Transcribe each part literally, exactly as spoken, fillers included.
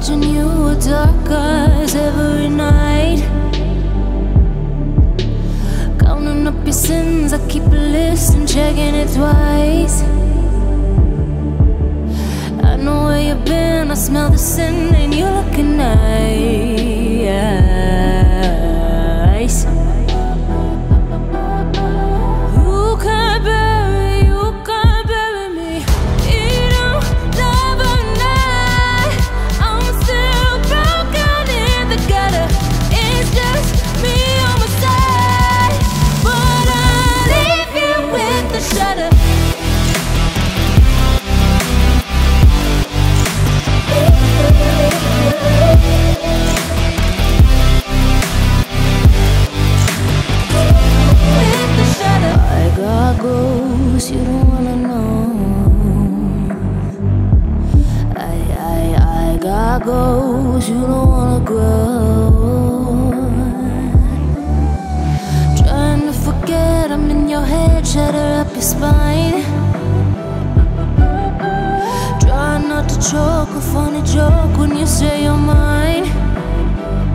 watching you with dark eyes every night, counting up your sins. I keep a list and checking it twice. I know where you've been, I smell the sin, and you're looking nice. You can't bury, you can't bury me. You don't love a night. I'm still broken in the gutter. It's just me on my side, but I'll leave you with the shudder. You don't wanna know. I, I, I got goals you don't wanna grow. Trying to forget, I'm in your head, shatter up your spine. Trying not to choke, a funny joke when you say you're mine.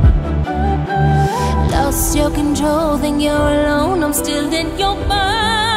Lost your control, think you're alone, I'm still in your mind.